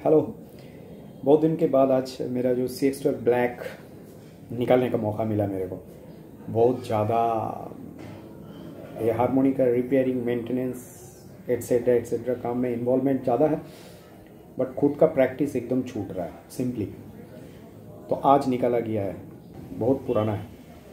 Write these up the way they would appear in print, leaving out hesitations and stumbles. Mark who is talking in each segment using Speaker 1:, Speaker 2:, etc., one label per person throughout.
Speaker 1: Hello. बहुत दिन के बाद आज मेरा जो CX12 ब्लैक निकालने का मौका मिला मेरे को। बहुत ज़्यादा ये हारमोनी का रिपेयरिंग, मेंटेनेंस एट्सेट्रा एट्सेट्रा काम में इन्वॉल्वमेंट ज़्यादा है, बट खुद का प्रैक्टिस एकदम छूट रहा है सिंपली। तो आज निकाला गया है, बहुत पुराना है।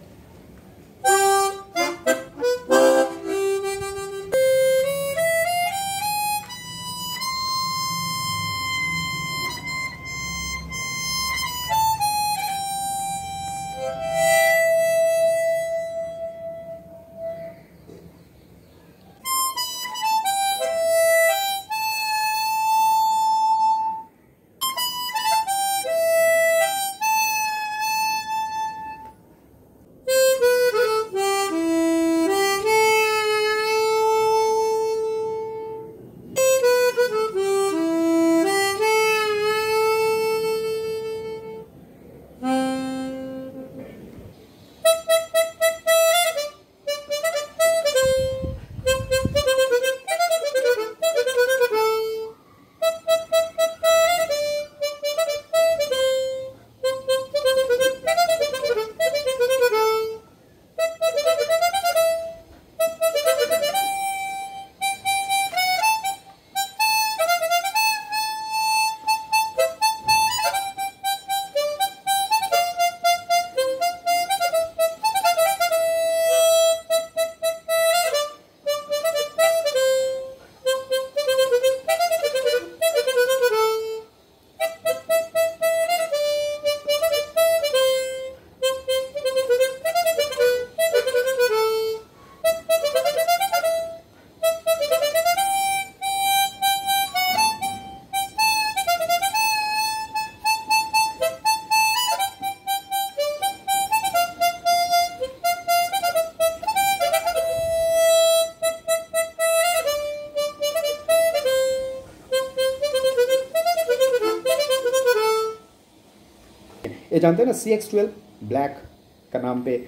Speaker 1: ये जानते हैं ना, CX12 ब्लैक का नाम पे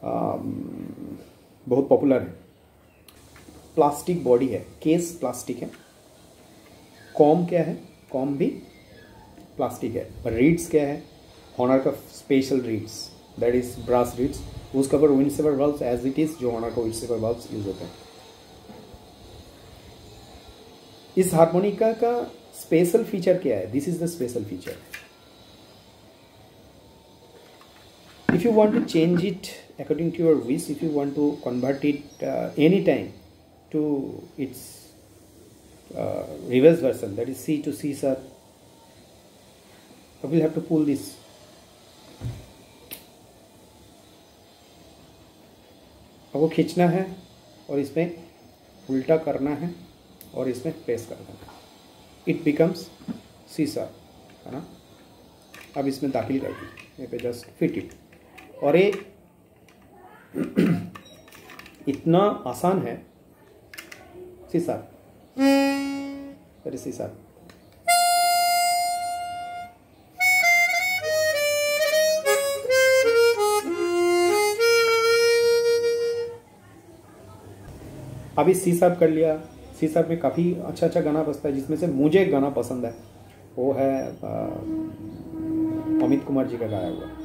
Speaker 1: बहुत पॉपुलर है। प्लास्टिक बॉडी है, केस प्लास्टिक है, कॉम क्या है, कॉम भी प्लास्टिक है। पर रीड्स क्या है, हॉनर का special reeds, that is brass reeds. उस cover wind saver valves as it is, जो हॉनर का विंड सेवर वाल्व्स यूज होते हैं। इस हारमोनिका का स्पेशल फीचर क्या है? This is the special feature. If you want to change it according to your wish, if you want to convert it anytime to its reverse version, that is C to C sharp, you will have to pull this. आपको खींचना है और इसमें उल्टा करना है और इसमें प्रेस करना है। It becomes C sharp, है ना। अब इसमें दाखिल कर दीजिए, पे जस्ट फिट इट। और ये इतना आसान है। सी शार्प, अरे सी शार्प। अभी सी शार्प कर लिया। सी शार्प में काफ़ी अच्छा अच्छा गाना बजता है, जिसमें से मुझे एक गाना पसंद है, वो है अमित कुमार जी का गाया हुआ।